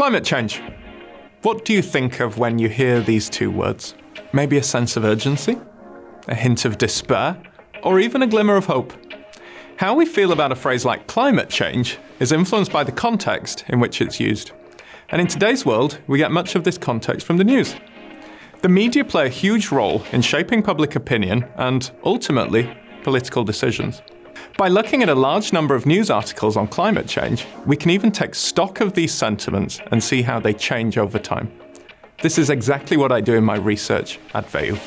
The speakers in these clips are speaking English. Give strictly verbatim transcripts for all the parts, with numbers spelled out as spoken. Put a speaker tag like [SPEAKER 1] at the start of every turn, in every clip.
[SPEAKER 1] Climate change. What do you think of when you hear these two words? Maybe a sense of urgency? A hint of despair? Or even a glimmer of hope? How we feel about a phrase like climate change is influenced by the context in which it's used. And in today's world, we get much of this context from the news. The media play a huge role in shaping public opinion and, ultimately, political decisions. By looking at a large number of news articles on climate change, we can even take stock of these sentiments and see how they change over time. This is exactly what I do in my research at V E U.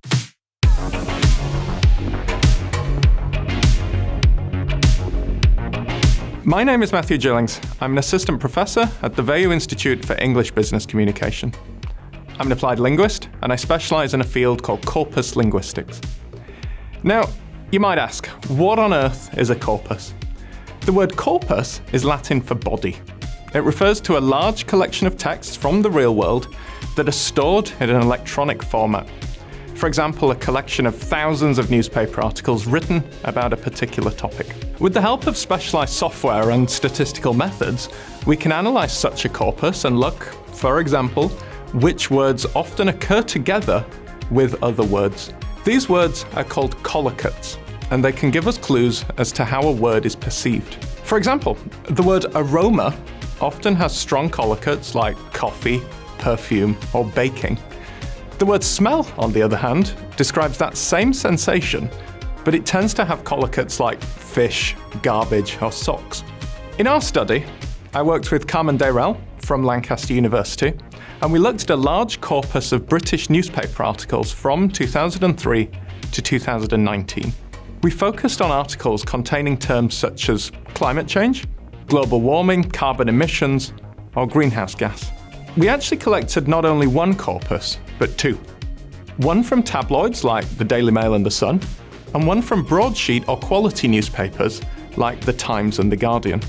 [SPEAKER 1] My name is Mathew Gillings. I'm an assistant professor at the V E U Institute for English Business Communication. I'm an applied linguist, and I specialise in a field called corpus linguistics. Now, you might ask, what on earth is a corpus? The word corpus is Latin for body. It refers to a large collection of texts from the real world that are stored in an electronic format. For example, a collection of thousands of newspaper articles written about a particular topic. With the help of specialised software and statistical methods, we can analyse such a corpus and look, for example, which words often occur together with other words. These words are called collocates, and they can give us clues as to how a word is perceived. For example, the word aroma often has strong collocates like coffee, perfume, or baking. The word smell, on the other hand, describes that same sensation, but it tends to have collocates like fish, garbage, or socks. In our study, I worked with Carmen Dayrell from Lancaster University, and we looked at a large corpus of British newspaper articles from two thousand three to two thousand nineteen. We focused on articles containing terms such as climate change, global warming, carbon emissions, or greenhouse gas. We actually collected not only one corpus, but two. One from tabloids like the Daily Mail and the Sun, and one from broadsheet or quality newspapers like the Times and the Guardian.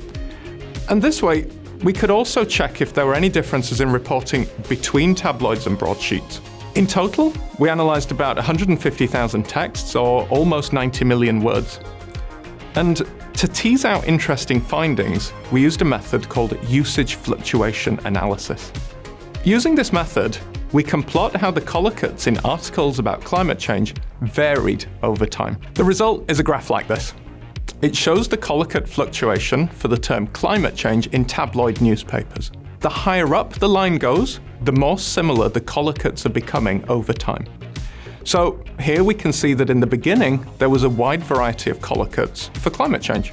[SPEAKER 1] And this way, we could also check if there were any differences in reporting between tabloids and broadsheets. In total, we analysed about one hundred fifty thousand texts, or almost ninety million words. And to tease out interesting findings, we used a method called usage fluctuation analysis. Using this method, we can plot how the collocates in articles about climate change varied over time. The result is a graph like this. It shows the collocate fluctuation for the term climate change in tabloid newspapers. The higher up the line goes, the more similar the collocates are becoming over time. So here we can see that in the beginning, there was a wide variety of collocates for climate change.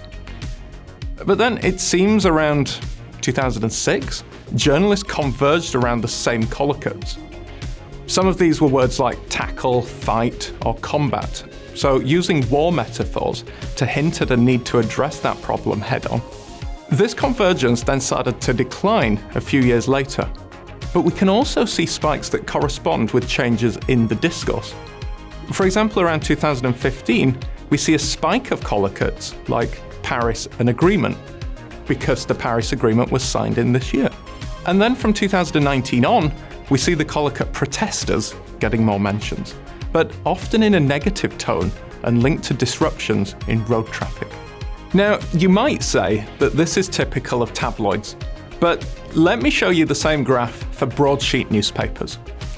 [SPEAKER 1] But then it seems around two thousand six, journalists converged around the same collocates. Some of these were words like tackle, fight, or combat, so using war metaphors to hint at a need to address that problem head-on. This convergence then started to decline a few years later, but we can also see spikes that correspond with changes in the discourse. For example, around two thousand fifteen, we see a spike of collocates like Paris an agreement, because the Paris Agreement was signed in this year. And then from two thousand nineteen on, we see the collocate protesters getting more mentions, but often in a negative tone and linked to disruptions in road traffic. Now, you might say that this is typical of tabloids, but let me show you the same graph for broadsheet newspapers.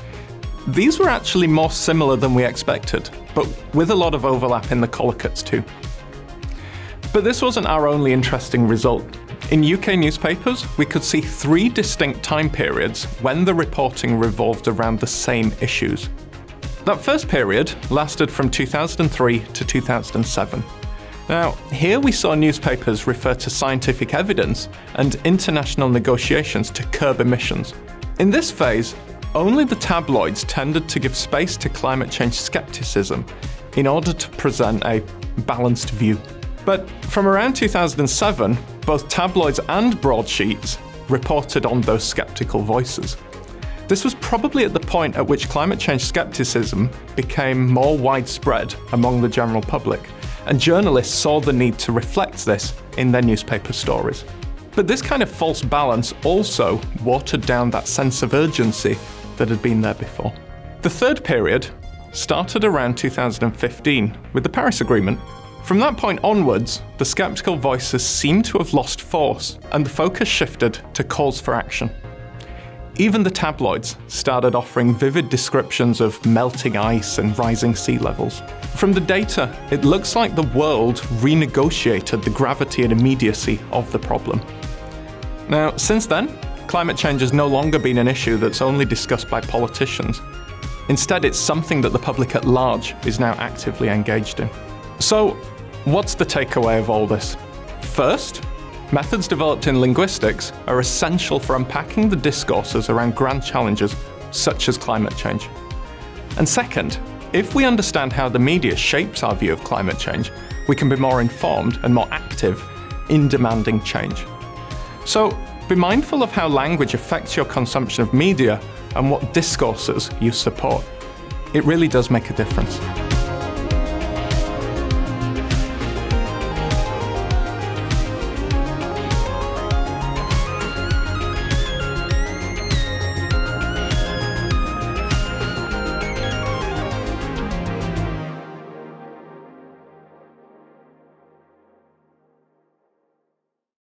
[SPEAKER 1] These were actually more similar than we expected, but with a lot of overlap in the collocates too. But this wasn't our only interesting result. In U K newspapers, we could see three distinct time periods when the reporting revolved around the same issues. That first period lasted from two thousand three to two thousand seven. Now, here we saw newspapers refer to scientific evidence and international negotiations to curb emissions. In this phase, only the tabloids tended to give space to climate change skepticism in order to present a balanced view. But from around two thousand seven, both tabloids and broadsheets reported on those skeptical voices. This was probably at the point at which climate change skepticism became more widespread among the general public, and journalists saw the need to reflect this in their newspaper stories. But this kind of false balance also watered down that sense of urgency that had been there before. The third period started around two thousand fifteen with the Paris Agreement. From that point onwards, the sceptical voices seem to have lost force, and the focus shifted to calls for action. Even the tabloids started offering vivid descriptions of melting ice and rising sea levels. From the data, it looks like the world renegotiated the gravity and immediacy of the problem. Now, since then, climate change has no longer been an issue that's only discussed by politicians. Instead, it's something that the public at large is now actively engaged in. So, what's the takeaway of all this? First, methods developed in linguistics are essential for unpacking the discourses around grand challenges such as climate change. And second, if we understand how the media shapes our view of climate change, we can be more informed and more active in demanding change. So, be mindful of how language affects your consumption of media and what discourses you support. It really does make a difference.